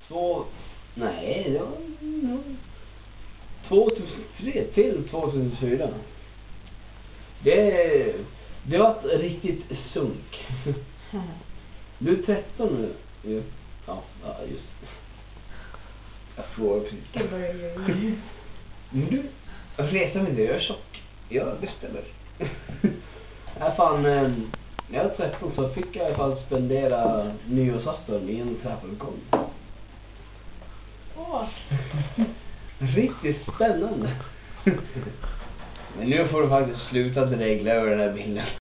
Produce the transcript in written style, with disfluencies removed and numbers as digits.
Nej, det var 2003 till 2004. Det var ett riktigt sunk. Du är 13 nu. Ja, just. Jag frågar precis. Det börjar ju. Men du, resa med det, jag är tjock. Jag bestämmer. Jag var 13 så fick jag i alla fall spendera nyårsafton i en trappuppgång. Riktigt spännande. Men nu får du faktiskt sluta dregla över den här bilden.